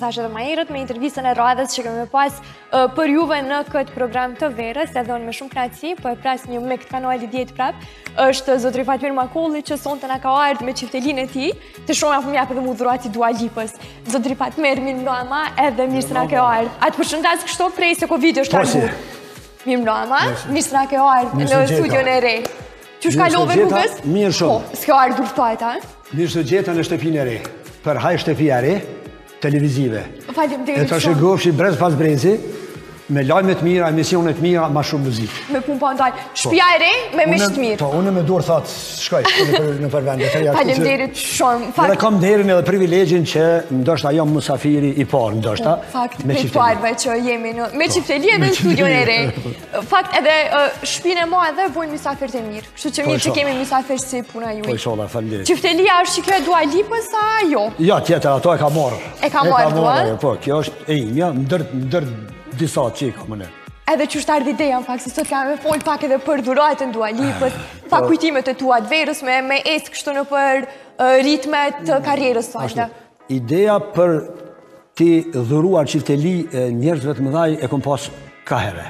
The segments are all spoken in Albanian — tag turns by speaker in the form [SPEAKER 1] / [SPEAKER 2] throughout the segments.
[SPEAKER 1] thash edhe më herët me intervistën e radhës që kemi pas për juve në këtë program të verës, edhe unë me shumë kënaqësi, po e pras një mik të kanali 10 prap, është zotri Fatmir Makolli që sonte na ka ardhur me çiftelinë e tij, të shumë apo më jap edhe udhëruar si Dua Lipës. Zotri Fatmir, mirë mbrëma, edhe mirë se na ke ardhur. Atë përshëndes kështu prej se Covid është ardhur. Mirë mbrëma, mirë se na ke ardhur në studion e re. Qysh kalove rrugës?
[SPEAKER 2] Mirë shumë.
[SPEAKER 1] Po, s'ka ardhur ftajt, a?
[SPEAKER 2] Mirë se gjeta në shtëpinë e re. Për haj shtëpia e re, televizive.
[SPEAKER 1] Faleminderit
[SPEAKER 2] shumë. E të shëgofshi brez pas brezi, me lajme të mira, emisione të mira, ma shumë muzikë.
[SPEAKER 1] Me punë pa ndaj. Shtëpia e re, me mish të mirë.
[SPEAKER 2] Po, unë me dorë thatë, shkoj, në përvende.
[SPEAKER 1] Faleminderit shumë.
[SPEAKER 2] Dhe kam derin edhe privilegjin që ndoshta jam musafiri i parë, ndoshta.
[SPEAKER 1] Fakt, me parve që jemi me çifteli edhe në studion e re. Fakt, edhe shtëpinë e ma edhe vojnë misafirët e mirë. Kështu që mirë që kemi misafirë si puna juaj.
[SPEAKER 2] Po, inshallah, faleminderit.
[SPEAKER 1] Çiftelia është që kjo e Dua Lipës a jo?
[SPEAKER 2] Ja, tjetër, ato e ka marrë.
[SPEAKER 1] E ka marrë,
[SPEAKER 2] po, kjo është e imja, ndër disa që i ka mëne.
[SPEAKER 1] Edhe që është ardhë ideja, në fakt, se sot kamë me folë pak edhe për dhuratën Dua Lipës, pak kujtimet e tua të verës, me esë kështu në për ritmet të karierës sajta.
[SPEAKER 2] Ideja për ti dhuruar çifteli njerëzve të mëdhaj e kom pas ka herë.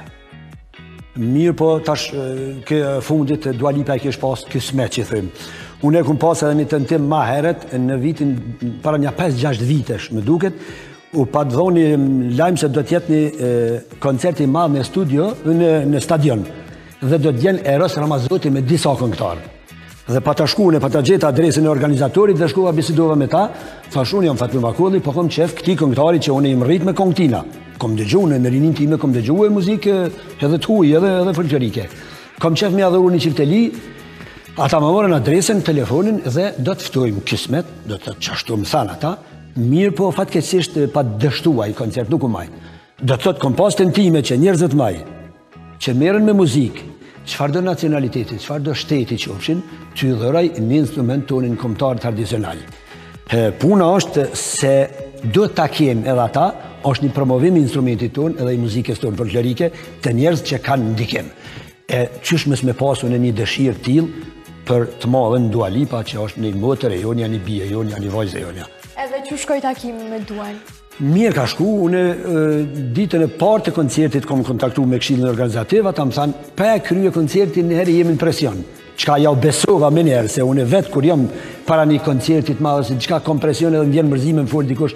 [SPEAKER 2] Mirë po tash kë fundit Dua Lipa e kesh pas kismet që thëmë. Unë e kom pas edhe një tentim ma heret në vitin para një 5-6 vitesh, më duket, u pa të dhoni lajmë se do t'jetë një koncert i madh në studio, në stadion, dhe do t'jen Eros Ramazoti me disa këngëtarë. Dhe pa të shkune, pa të gjeta adresin e organizatorit dhe shkuva bisedova me ta, thash unë jam Fatmir Makolli, po kom qef këti këngëtari që unë im rrit me këngëtina. Kom dëgju në rinin time, kom dëgju e muzikë edhe të huj, edhe folklorike. Kom qef me adhuru një çifteli, ata më morën adresën, telefonin dhe do të ftojmë kismet, do të qashtu më thanë ata, mirë po fatkeqësisht pa dështua i koncert, nuk u maj. Do të thotë kom pas tentime që njerëzit maj, që merren me muzikë, çfarëdo nacionaliteti, çfarëdo shteti qofshin, ty dhëroj një instrument tonin kombëtar tradicional. Puna është se do ta kem edhe ata, është një promovim i instrumentit ton edhe i muzikës tonë folklorike të njerëz që kanë ndikim. Qysh mes me pasu në një dëshirë tillë për të madhen Dua Lipa që është një motër e jonja, një bie e jonja, një vajzë e jonja.
[SPEAKER 1] Edhe që shkoj takimi me Duan?
[SPEAKER 2] Mirë ka shku, unë ditën e parë të koncertit kom kontaktu me këshillin organizativ, ata më thanë, pa e krye koncertin në herë jemi në presion. Qka ja u besova me njerë, se unë vetë kur jam para një koncertit madhe, se qka kom presion edhe më vjen mërzime më folë dikush,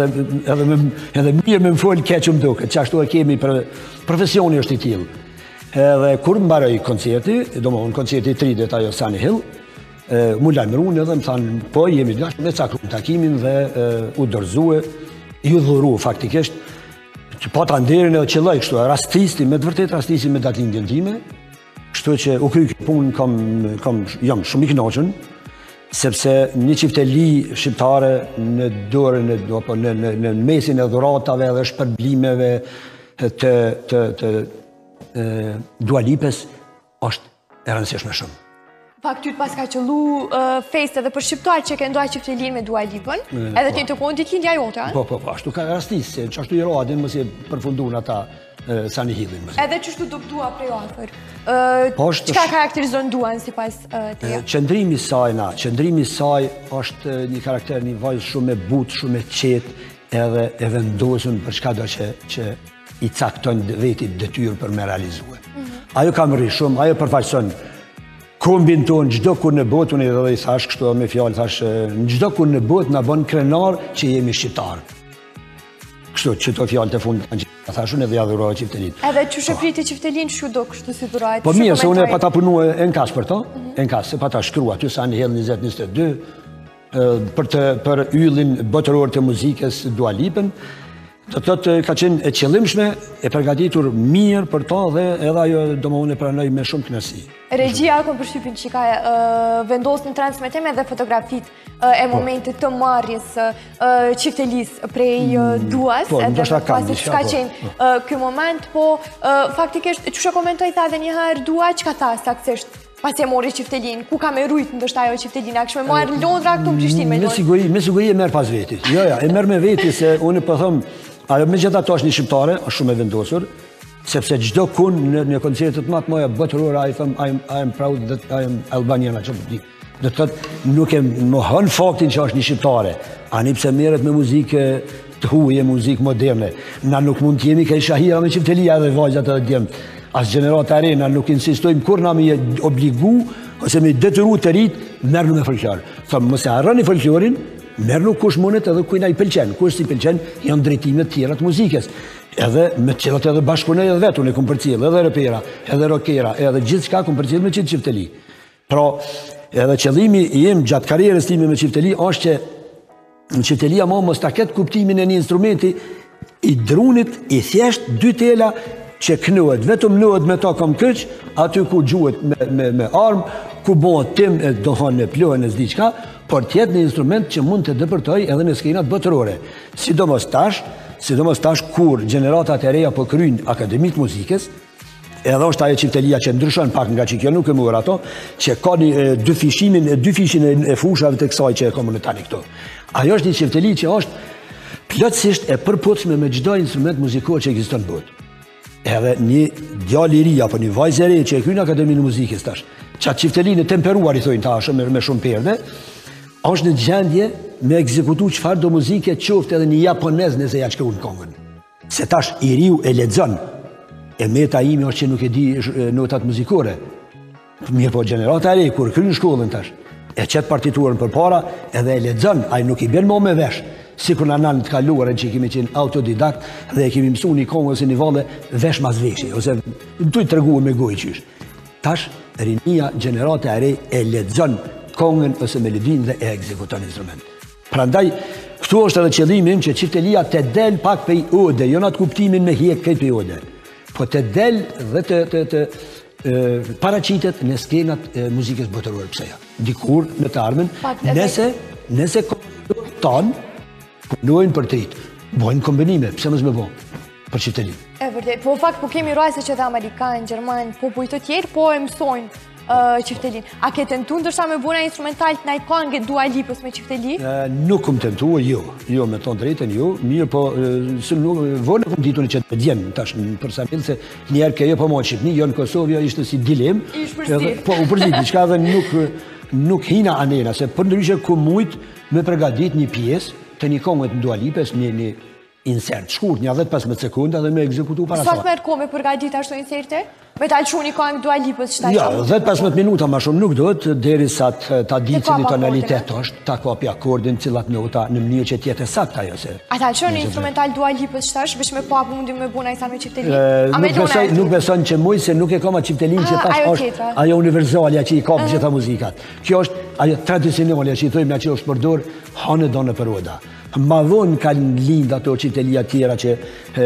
[SPEAKER 2] edhe mirë me më folë keqë më duke, që ashtu e kemi profesioni është i tillë. Edhe kur më baroj koncerti, do më unë koncerti 30 ajo Sunny Hill, mu lajmërunë edhe më thanë, po jemi dashë me cakru takimin dhe u dërzue, ju dhuru faktikisht, që pa të nderin edhe qëllaj kështu, rastisti, me të vërtet rastisti me datëlindjen time, kështu që u kry këtë punë jam shumë i kënaqur, sepse një çifteli shqiptare në dorën në mesin e dhuratave dhe shpërblimeve të Dua Lipës është e rëndësishme shumë.
[SPEAKER 1] Pak ty të pas ka qëllu feste dhe për shqiptarë që ke ndoj çiftelin me Dua Lipën, edhe ti të kohën ditëlindja jote, a?
[SPEAKER 2] Po, ashtu ka rastisë, që ashtu i radin mësi përfundun ata Sunny Hillin.
[SPEAKER 1] Edhe që shtu duktua prej afër, qka karakterizon Duan si pas teja?
[SPEAKER 2] Qëndrimi saj është një karakter, një vajzë shumë e butë, shumë e qetë, edhe e vendosën për çka do që i caktojnë vetit detyrë për me realizue. Ajo ka më rri shumë, ajo përfaqëson kombin tonë, gjdo kur në botë, unë edhe i thash kështu me fjallë, thash, në gjdo kur në botë në bon krenar që jemi shqiptarë. Kështu, që to fjallë të fundë kanë gjitha, thash, unë edhe jadhurojë qiftelin.
[SPEAKER 1] Edhe që shëpriti qiftelin, shu do kështu si dhurajt?
[SPEAKER 2] Po mirë, se unë e pa ta punu e në kasë për to, e në kasë, se pa ta shkrua, ty Sunny Hill 2022, për yllin botëror të muzikës Dua Lipën, do të thotë ka qenë e qëllimshme, e përgatitur mirë për to dhe edhe ajo do më unë e pranoj me shumë kënaqësi.
[SPEAKER 1] Regjia kom përshtypjen që ka vendosur në transmetime dhe fotografit e momentit të marrjes çiftelis prej Duas, edhe pasi ka qenë ky moment, po faktikisht çu komentoi tha edhe një herë Dua çka tha saktësisht pasi e mori çiftelin, ku ka me rujt ndoshta ajo çiftelina, kishme marrë Londra këtu në Prishtinë me
[SPEAKER 2] Londra. Me siguri e merr pas veti. Jo, e merr me veti se unë po them, ajo megjithatë është një shqiptare, është shumë e vendosur, sepse çdo kun në koncertet më të mëdha botërore I them I am proud that I am Albanian. Do të thotë nuk e mohon faktin që është një shqiptare, ani pse merret me muzikë të huje muzikë moderne. Na nuk mund të jemi kaj shahira me qiftelia dhe vajzat edhe djemt. As gjenerat e re, na nuk insistojmë kur na me obligu ose me detyru të rit, merrnu me folklor. Thëmë, mëse harroni folklorin, merrnu kush mundet edhe kujna i pëlqen. Kush si pëlqen, janë drejtimet tjera të muzikës. Edhe me cilat edhe bashkëpunej edhe vetu, ne kumë përcjell, edhe repera, edhe rockera, edhe gjithë shka kumë përcjell me qitë qifteli. Pra, edhe qëllimi jem gjatë karierës time me qifteli, është që në qiftelia mos ta ketë kuptimin e një instrumenti i drunit, i thjesht, dy tela që kënohet, vetëm nëhet me ta kam këq, aty ku gjuhet me armë, ku bëhet tim, do thonë në plohën e zdi qka, por tjetë një instrument që mund të dëpërtoj edhe në skenat botërore. Sidomos tash kur gjeneratat e reja po kryjnë Akademik Muzikës, edhe është ajo qiftelia që ndryshon pak nga që kjo nuk e mërë ato, që ka një dy fishin e fushave të kësaj që e komunitani këto. Ajo është një qifteli që është plotësisht e përputhshme me çdo instrument muzikor që ekziston në botë. Edhe një djalë i ri apo një vajzë e re që e kryen Akademinë e Muzikës tash, çat qiftelinë e temperuar i thonë tash me shumë perde, është në gjendje me ekzekutu çfarë do muzike qoftë edhe një japonez nëse ja shkruan këngën. Se tash i riu e lexon. E meta imi është që nuk e di notat muzikore. Mirë po gjenerata e re, kur kryen shkollën tash, e qëtë partiturën për para edhe e lexon, ai nuk i bën më me vesh. Sikur në anën të kaluarën që kemi qenë autodidakt dhe e kemi mësu një kongë ose një valle vesh mas veshi, ose të i tërgu me gojë qysh. Tash, rinia gjenerata e re e lexon kongën ose melodin dhe e ekzekuton instrument. Prandaj, këtu është edhe qëllimi im që qiftelia të del pak pej ode, jo në atë kuptimin me hjek këtë pej ode, po të del dhe të paraqitet në skenat muzikës botërore pëseja. Dikur në të ardhmen, nëse kompozitorët tanë punojnë për të rritë, bojnë kombinime, pëse mësë me bo, për qiftelin.
[SPEAKER 1] E vërdet, po fakt po kemi rajse që dhe Amerikanë, Gjermanë, po të tjerë, po e mësojnë qiftelin. A ke tentu ndërsa me buna instrumental të najtë kongë Dua Lipës me qifteli?
[SPEAKER 2] Nuk kom tentu, jo me tonë drejten, jo, mirë po, vërë kom ditu në që të djenë, tash për sa milë se njerë ke jo po mojë Shqipni, jo në Kosovë, ishte si dilem.
[SPEAKER 1] Ishtë përzit.
[SPEAKER 2] Po, u përzit, diçka dhe nuk hina anena, se për ndryshe ku mujtë me përgadit një pjesë të një kongët në Dua Lipës, një insert shkurt, një 10-15 sekunda dhe me ekzekutu para
[SPEAKER 1] sa. Sa të merë ko me përgadit ashtu inserte? Me ta lëshu një kongë Dua Lipës qëta
[SPEAKER 2] shumë? Ja, 10-15 minuta ma shumë nuk dohet, deri sa ta di cili tonalitet është, ta kapi akordin, cilat nota në mënyrë që tjetë e sakt ajo se. A
[SPEAKER 1] ta lëshu një instrumental Dua Lipës qëtash, vesh me pa mundim me buna i sa me qiftelin?
[SPEAKER 2] Nuk beson që muj se nuk e koma qiftelin që tash është ajo universalja që i kapë gjitha muzikat. Kjo është ajo tradicionalja që i thojmë që është përdor hanë do në përoda. Ma dhonë kanë lindë ato qiftelia tjera që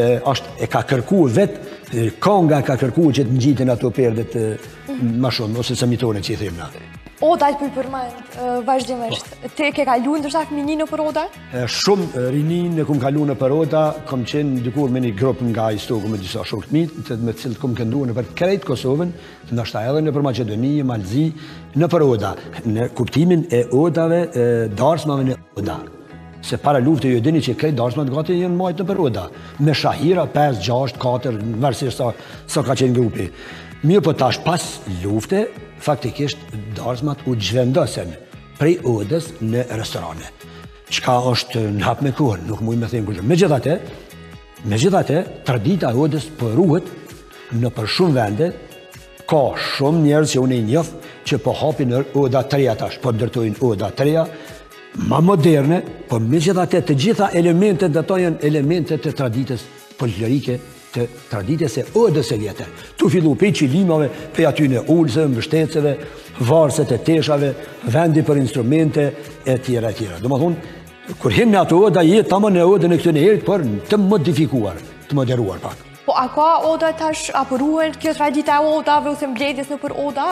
[SPEAKER 2] e ka kërku vetë, konga ka kërku që të ngjitin ato perdet ma shumë, ose semitone që i thimë na.
[SPEAKER 1] Oda të përmend, vazhdimisht. Te ke kalu ndërsa këmini në për Oda?
[SPEAKER 2] Shumë rinin e kum kalu në për Oda, kom qenë dikur me një grupë nga Istoku me disa shokët mitë, me cilët kum këndu në për krejtë Kosovën, ndashta edhe në për Macedoni, Malzi, në për Oda. Në kuptimin e Odave, darsmave në Oda. Se para lufte ju dini që krejt darsmat gati jenë majtë në për Oda. Me shahira 5, 6, 4, vërësisht sa ka qenë grupi. Mirë po tash pas lufte, faktikisht darsmat u gjvendosen prej Odës në restorane. Qka është në hap me kohën, nuk mujë me thejmë kërgjë. Megjithate, tradita e Odës përruhet në për shumë vende, ka shumë njerëz që unë i njoh që po hapin në Oda 3 tash, po ndërtojnë Oda 3, ma moderne, po megjithatë të gjitha elementet dhe ato janë elementet të traditës folklorike, të traditës e Odës së vjetër. Tu fillu pej qilimave, pej aty në ulëse, mbështetëseve, varset e teshave, vendi për instrumente, e tjera, e tjera. Do më thonë, kur hinë në ato Oda, jetë tamën e Odën e këtë në herët, për të modifikuar, të moderuar pak.
[SPEAKER 1] Po, a ka Oda tash apëruhen kjo tradita e Odave ose mbledhjes në për Oda?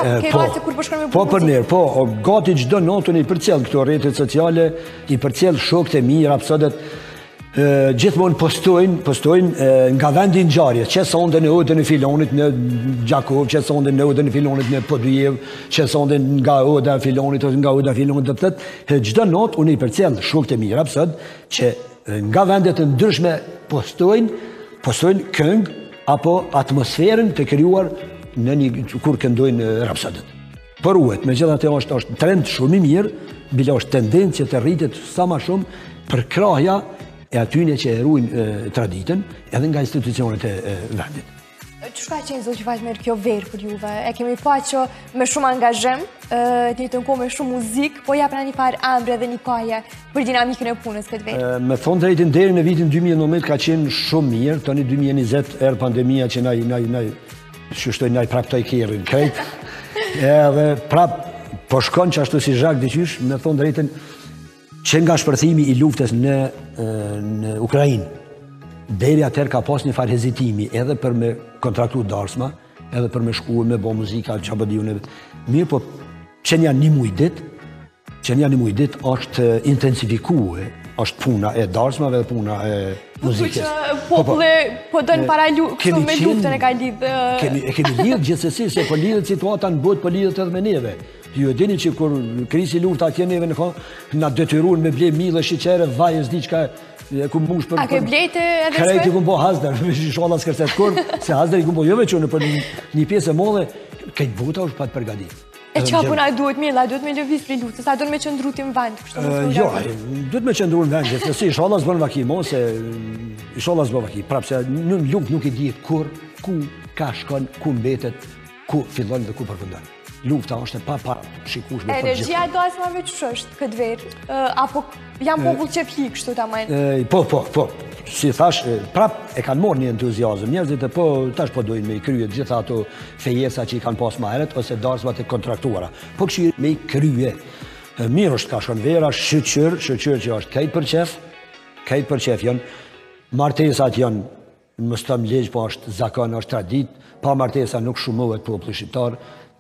[SPEAKER 2] Po për nërë, po, gati gjdo notën i përcjell këto rrjetet sociale, i përcjell shokët e mirë, apsodet, gjithmonë postojnë nga vendi në gjarje, që sonde në Odën e filonit në Gjakov, që sonde në Odën e filonit në Podujev, që sonde nga Oda e filonit ose nga Oda e filonit dhe pëtët, gjdo notë unë i përcjell shokët e mirë, apsod, që nga vendet të ndryshme postojnë këngë apo atmosferën të krijuar në një kur këndojnë rapsodet. Përruhet, me gjitha të është trend shumë i mirë, bile është tendencë që të rritet sa ma shumë për krahja e atyne që e ruajnë traditën edhe nga institucionet e vendit.
[SPEAKER 1] Çka qenë zoti Fatmir kjo verë për juve? E kemi pa që me shumë angazhem, të njëjtën kohë me shumë muzikë, po japna një farë ambre dhe një kaje për dinamikën e punës këtë verë.
[SPEAKER 2] Me thonë të drejtën deri në vitin 2019 ka qenë shumë mirë, tani 2020 erë pandemia që na praptoi kerrin krejt. Edhe prap po shkon që ashtu si zhak diqysh, me thonë drejtën që nga shpërthimi i luftës në Ukrainë, deri atëherë ka pas një farë hezitimi edhe për me kontraktu darsma, edhe për me shku me bo muzika, që abë diju mirë, po që një një mujdit është intensifikue, është puna e darsmave dhe puna e muzikës.
[SPEAKER 1] Populli po dënë para me luftën e ka lidhë.
[SPEAKER 2] E kemi lidhë gjithsesi, se po lidhët situata në botë, po lidhët edhe me neve. Ju e dini që kur krisi lufta atje neve në detyrun me ble mile, shiqere, vajës, diqka, ku mush për...
[SPEAKER 1] A ke blejtë edhe shpe?
[SPEAKER 2] Krejt i ku mbo Hazder, shola s'kërset kur, se Hazder i ku mbo jove që në për një pjesë e modhe, kejt buta është pa të përgadit.
[SPEAKER 1] E qa puna duhet me lëviz për luftës, a duhet me qëndru t'im vend?
[SPEAKER 2] Jo, duhet me qëndru në vend, gjithësësi, shola s'bën vakimo, se shola s'bën vakimo, prapë se në luft nuk i dihet kur, ku ka shkon, ku mbetet, ku fillon dhe ku përfundon. Lufta është pa shikueshme për gjithë.
[SPEAKER 1] Energjia e darsmave që është këtë verë? Apo janë popull që pli kështu ta majnë?
[SPEAKER 2] Po. Si thash, prap e kanë morë një entuziazëm. Njerëzit e tash po dojnë me i krye gjitha ato fejesa që i kanë pas ma heret, ose darsmat e kontraktuara. Po këshirë me i krye. Mirë është ka shkon vera, shëqër që është kajt për qef janë. Martesat janë, më stëm legjë, po është zakon, është tradit. Pa martesa nuk shumohet populli shqiptar,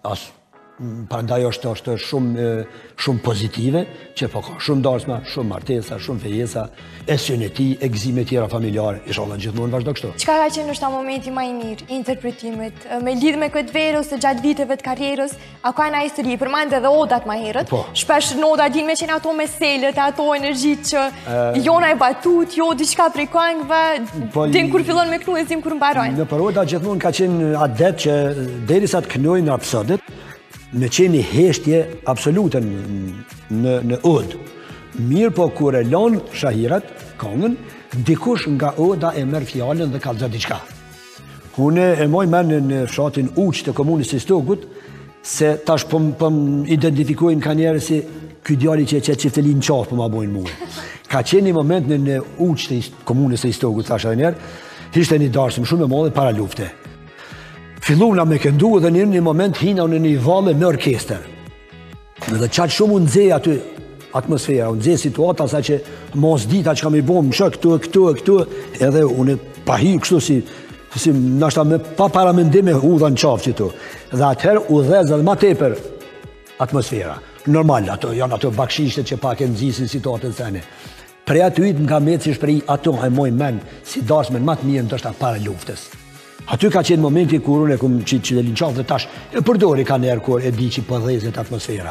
[SPEAKER 2] prandaj është shumë pozitive, që po ka shumë darsma, shumë martesa, shumë fejesa, e syneti, e gzime tjera familjare, inshallah gjithmonë vazhdo kështu.
[SPEAKER 1] Çka ka qenë nështë ta momenti ma i mirë, interpretimit, me lidhë me këtë verë ose gjatë viteve të karrierës, a ka nga histori, përmande edhe odat ma herët, shpesh në oda din me qenë ato me selët, ato energjit që jona e batut, jo diçka prej këngëve, din kur fillon me knu e zim kur mbarojnë.
[SPEAKER 2] Në për oda gjithmonë ka qenë adet që derisa të kënojnë rapsodit, me qeni heshtje absolutën në odë. Mirë po kur e lonë shahirat, këngën, dikush nga oda e merë fjallën dhe kalëzat diqka. Une e moj menë në fshatin uq të komunës i Stogut, se tash pëm identifikojnë ka njerë si ky djali që e qëtë qiftelin qafë për ma bojnë muë. Ka qenë një moment në uq të komunës i Stogut, thash edhe njerë, ishte një darsëm shumë e modhe para lufte. Filluna me këndu dhe një moment hina në një valle me orkester. Dhe qatë shumë unë dzej aty atmosfera, unë dzej situata sa që mos dita që kam i bom shë këtu, edhe unë pahi kështu si nashta me pa paramendime u dhe në qafë që tu. Dhe atëherë u dhezë dhe ma teper atmosfera. Normal, janë ato bakshishtet që pak e nëzisin situatën sene. Pre aty nga me që shprej ato e moj men si darsmen ma të mirë në të shta para luftës. Aty ka qenë momenti kur unë e kumë që dhe linqafë dhe tash e përdori ka njerë kur e di që përdhezit atmosfera.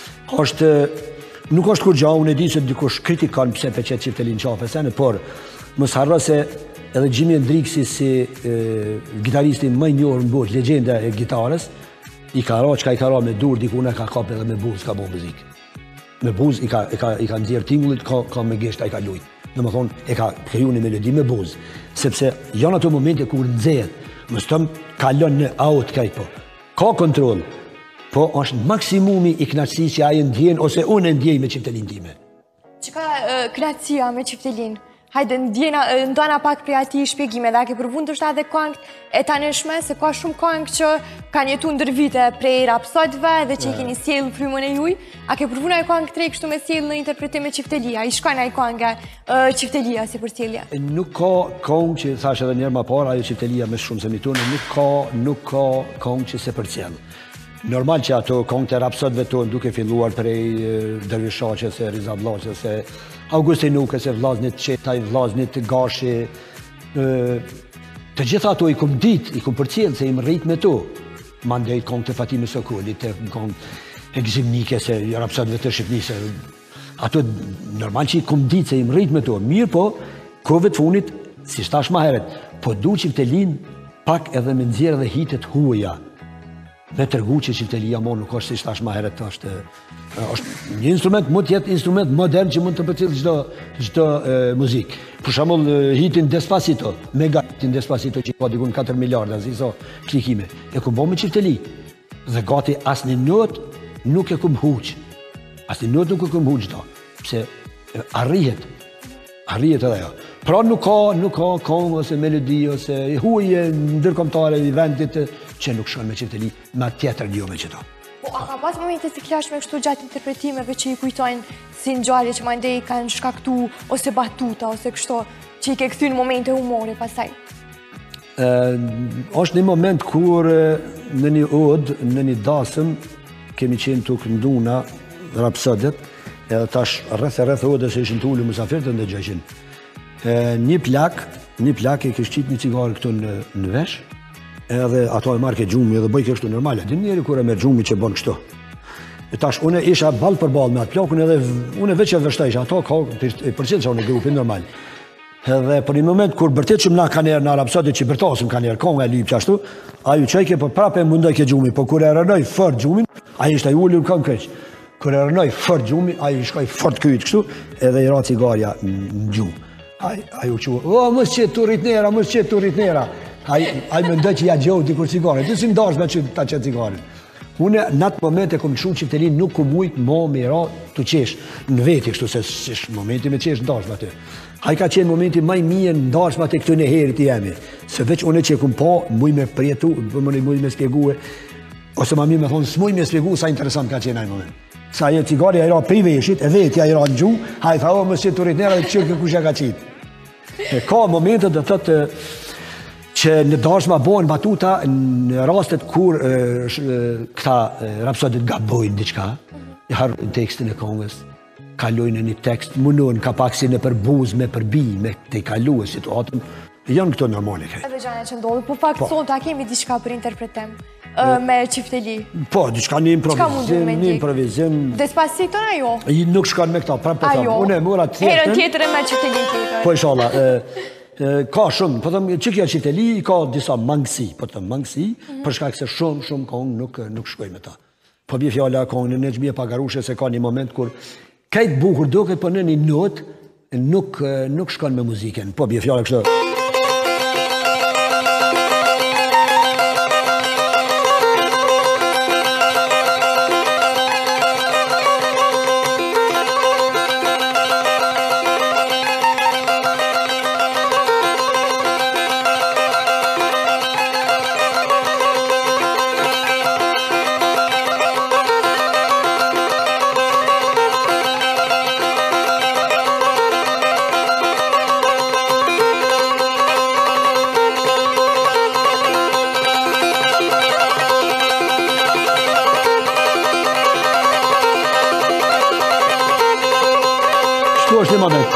[SPEAKER 2] Nuk është kur gja, unë e di që dikush kritikon pëse për qëtë qifte linqafë e sene, por mos harro se edhe Jimi Hendrixi si gitaristi më njohur në botë, legjenda e gitarës, i ka ra që ka i ka ra me dur, dikune ka kap edhe me buz ka bo muzikë. Me buz i ka nëzirë tingullit, ka me geshta i ka lujt. Dhe më thonë, e ka kriju një melodi me buz, sepse janë ato momente kur nëzirë, më stëm kalon në aut kaj po. Ka kontrol, po është maksimumi i knatësi që aje ndjen, ose unë e ndjej me qiftelin time.
[SPEAKER 1] Qëka knatësia me qiftelin? Hajde, ndona pak prej ati shpjegime, dhe a ke përvun të shta dhe këngët e tanishme, se ka shumë këngë që ka jetu ndër vite prej rapsodve dhe që i keni sjellë frymën e juj. A ke përvun e këngë trej kështu me sjellë në interpretim e qiftelia? I shkojnë a i këngë qiftelia si për sjellja? Nuk
[SPEAKER 2] ka këngë që, thash edhe njerë ma parë, ajo qiftelia me shumë se mitune, nuk ka këngë që se për sjellë. Normal që ato këngët e rapsodve tonë duke filluar prej Dervishaqës, se Riza Vllaqës, se Augusti Nukës, se Vllaznit Qetaj, Vllaznit Gashi, të gjitha ato i kum dit, i kum përcjellë se i më rrit me to. Mandej këngët e Fatime Sokolit, këngët e Gzimnike, se rapsodve të Shqipnisë. Ato normal që i kum dit se i më rrit me to. Mirë po, kove të funit, si shtash ma heret, po du qiftelin pak edhe me nxjerrë dhe hitet huaja. Me tërgu që qiftelia mo nuk është si shtash ma heret, është një instrument, mund tjetë instrument modern që mund të përcjellë çdo muzikë. Për shembull hitin Despacito, mega hitin Despacito që ka dikun 4 miliarda, si so klikime. E ku bë me çifteli. Dhe gati asnjë notë nuk e kum huq. Asnjë notë nuk e kum huq do. Pse arrihet edhe ajo. Pra nuk ka këngë ose melodi ose huje ndërkombëtare i vendit që nuk shkon me çifteli, ma tjetër jo me çeto.
[SPEAKER 1] Po, a ka pas momente të klashme kështu gjatë interpretimeve që i kujtojnë si ngjarje që mandej kanë shkaktu ose batuta ose kështu që i ke kthy në momente humori pastaj?
[SPEAKER 2] Është një moment kur në një odë, në një dasëm, kemi qenë të kënduna rapsodet, edhe tash rreth odës e ishin të ullu musafirët dhe gjëqin. Një plak e kështë qitë një cigarë këtu në vesh, edhe ato e marrë ke gjumi edhe bëjke kështu normale. Din njeri kur e me gjumi që bënë kështu. E tash, une isha balë për balë me atë plakun edhe une veç e vështajsh, ato ka përqetë që unë e grupin normal. Edhe për një moment kur bërtet që mna ka njerë në Arabsodit që bërtasim ka njerë konga e lyp qashtu, a ju qajke për prape mundoj ke gjumi, por kur e rënoj fort gjumin, a i ishte ullur kënë këq. Kur e rënoj fort gjumi, a i shkoj fort kyjt kështu, edhe i ra cigarja në gjumë. A ju që, o, mësë qëtë të rritnera, mësë qëtë të rritnera. A i më ndoj që ja gjohë dikur cigaret, të si më dash me që ta qëtë cigaret. Une në atë moment e kom shumë qiftelin nuk ku mujt mo me ra të qesh në veti kështu, se është momenti me qesh në dash me të. A i ka qenë momenti maj mije në dash me të këtë në herit i jemi. Se veç une që kom pa, muj me prjetu, muj me spjegue, ose ma mi me thonë, s'muj me spjegu sa interesant ka qenë ajë moment. Sa e cigarja i ra pri veshit, e vetja i ra në gjumë, a i tha, o, mësë të rritnera dhe qërë kusha ka qitë. Ka momentet dhe tëtë që në dashma bojnë batuta në rastet kur këta rapsodit gabojnë diqka, i harë tekstin e kongës, kalojnë në një tekst, mundohen ka pak si në përbuz, me përbi, me të i kalu e situatën, janë këto normale kaj.
[SPEAKER 1] Edhe gjane që ndodhë, po pak sot a kemi diqka për interpretem me qifteli?
[SPEAKER 2] Po, diqka një improvizim.
[SPEAKER 1] Despacito na jo?
[SPEAKER 2] Nuk shkan me këta, pra po thëmë, une e mora të
[SPEAKER 1] herën tjetër e me qifteli tjetër.
[SPEAKER 2] Po ishala, ka shumë, po thëmë, që kja qiteli, ka disa mangësi, po thëmë mangësi, përshka këse shumë kongë nuk shkoj me ta. Po bje fjalla kongë në gjmije pagarushe se ka një moment kur kajtë bukur doke, po në një notë nuk shkon me muziken. Po bje fjalla kështë. është një moment.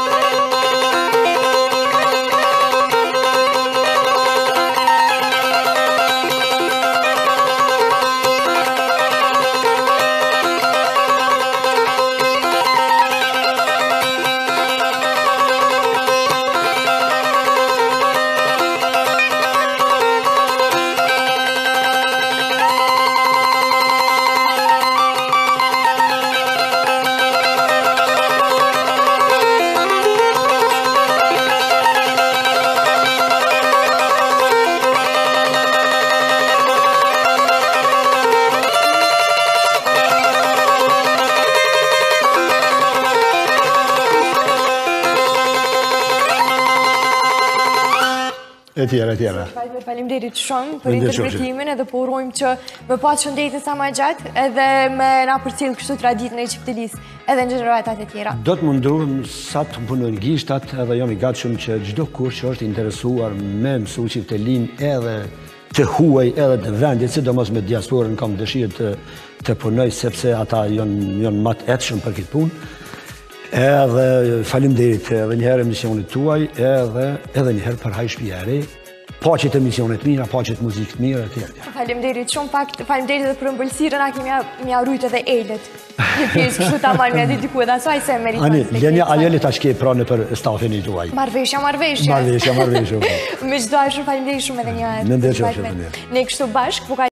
[SPEAKER 2] E tjera.
[SPEAKER 1] Faleminderit shumë për interpretimin edhe po urojmë që me pas shëndetin sa më gjatë edhe me na përcjell kështu traditën e qiftelisë edhe në gjeneratat e tjera.
[SPEAKER 2] Do të munduhem sa të punojnë gishtat edhe jam i gatshëm që çdo kush që është interesuar me mësu qiftelinë edhe të huaj edhe të vendit, sidomos me diasporën kam dëshirë të punoj sepse ata janë më të etshëm për këtë punë. Edhe faleminderit edhe njëherë emisionit tuaj, edhe njëherë për haj shpijeri, paqet emisionet mira, paqet muzikët mira, e tjerë.
[SPEAKER 1] Faleminderit shumë pak, faleminderit edhe për ëmbëlsirën, a kemi mja rujt edhe Elet. Një pjesë kështu ta marrë mja diku edhe asaj se meriton.
[SPEAKER 2] Ani, Lenja Aljeli ta shke pranë për stafin i tuaj.
[SPEAKER 1] Marveshja. Me çdo ashtu faleminderit shumë edhe një herë.
[SPEAKER 2] Në ndërqofshë.
[SPEAKER 1] Ne kështu bashkë,